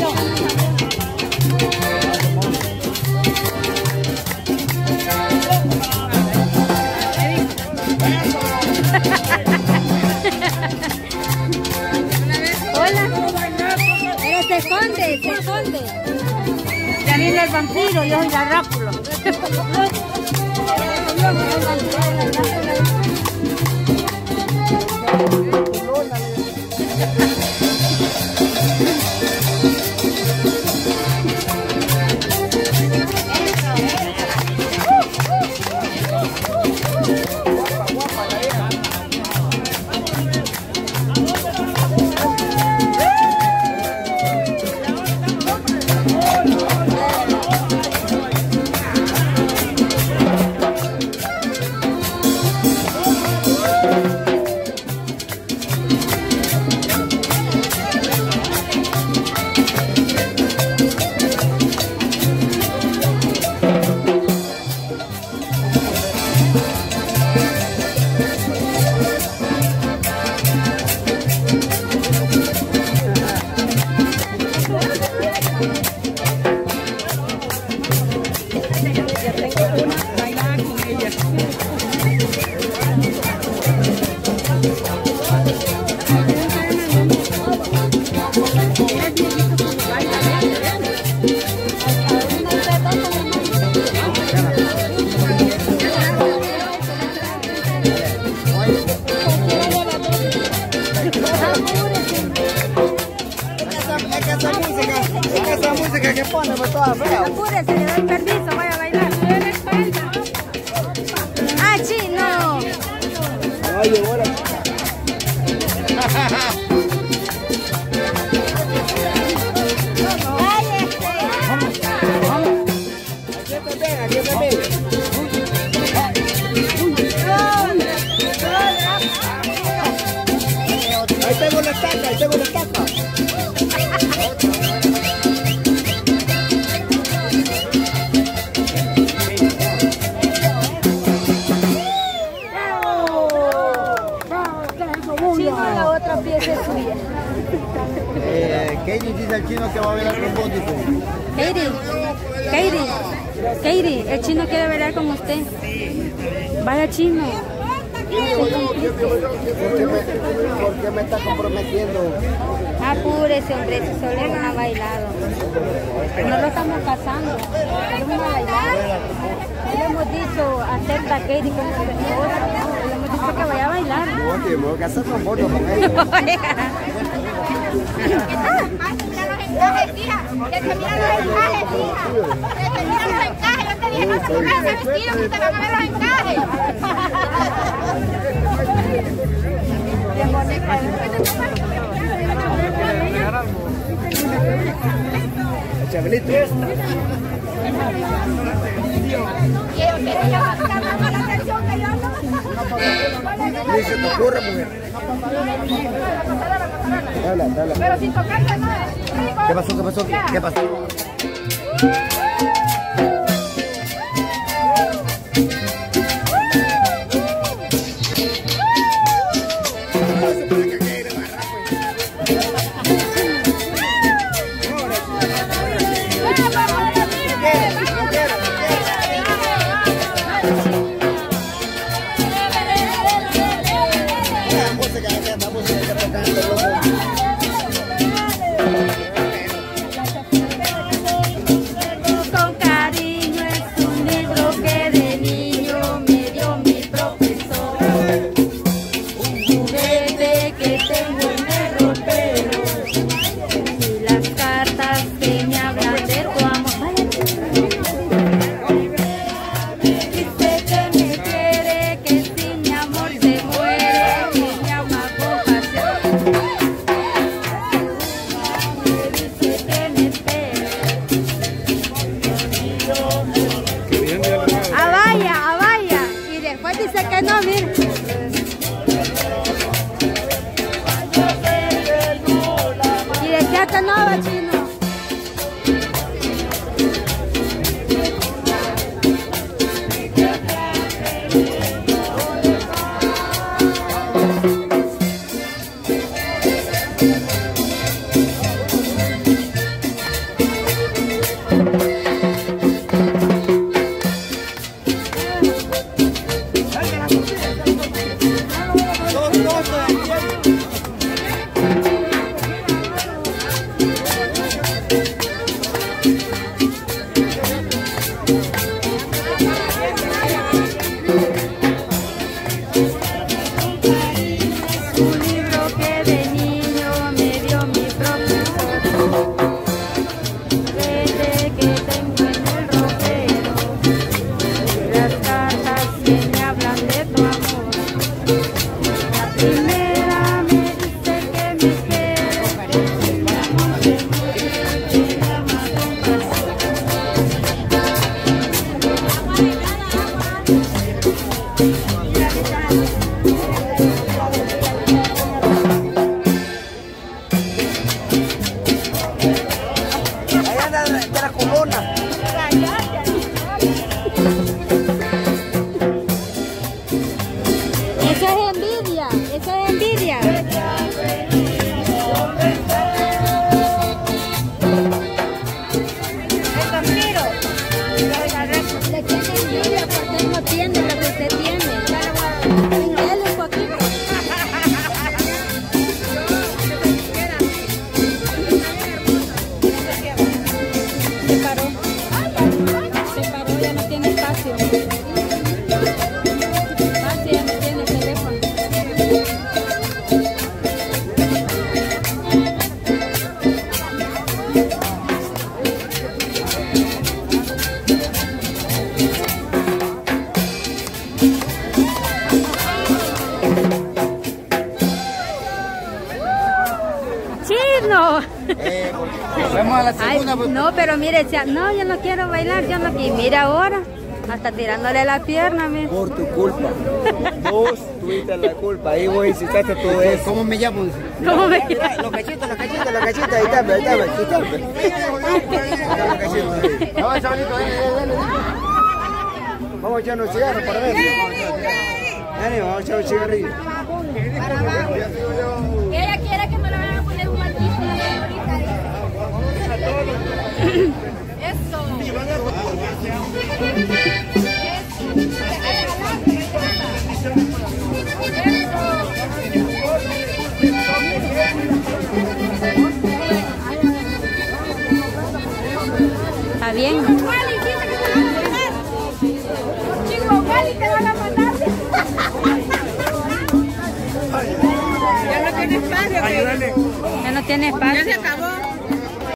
Se esconde. Ya viene el vampiro, yo soy la Drácula. Esa música que pone por toda fea. Apúrese, le doy permiso, voy a bailar. ¡Ah, chino! Oye, ahora. Aquí también. Ahí tengo la estaca, Chino, la otra pieza es suya. Katie dice al chino que va a bailar con vos, Katie, el chino quiere bailar con usted. Vaya, chino. ¿Por qué me está comprometiendo? Apúrese, hombre, si solo no ha bailado. No lo estamos casando, queremos bailar. Le hemos dicho, acepta a Katie como su esposa. Le hemos dicho que vaya a bailar. No, me voy a casar con fotos con ella. Mira los encajes, tía. Que te mira los encajes, tía. Que te mira los encajes. Yo te dije, no te pongas ese vestido que te van a ver los encajes. Chabelito. Y ellos quieren llamar la atención que yo no. Ni se te ocurre, mujer. Dale. Pero sin tocarte no es. ¿Qué pasó? Con cariño es un libro que de niño me dio mi profesor. Un juguete que tengo en el ropero y las cartas que me hablan de tu amor. Dice que me quiere, que si mi amor se muere, que me ama con pasión. Dice que me espere. A vaya, y después dice que no, mire. Y decía que no, va, chino. no. Vamos a la Ay, segunda. Pues. no, pero mire, no, yo no quiero bailar, yo no quiero. Y mira ahora, hasta tirándole la pierna, mire. Por tu culpa. Vos tuviste la culpa. Ahí vos hiciste todo eso. ¿Cómo me llamo? ¿Cómo me Mira, los cachitos. Ahí está, ahí está. Los cachitos ahí. No, chavalito, dale. Vamos a echar unos cigarros para ver. Dale, vamos a echar un cigarrillo. Ella quiere que me lo vayan a poner un maldito ahorita. Eso. Está bien. Chico, Wally, te van a matar. Ya no tiene espacio. Ya no tiene espacio. Ya se acabó.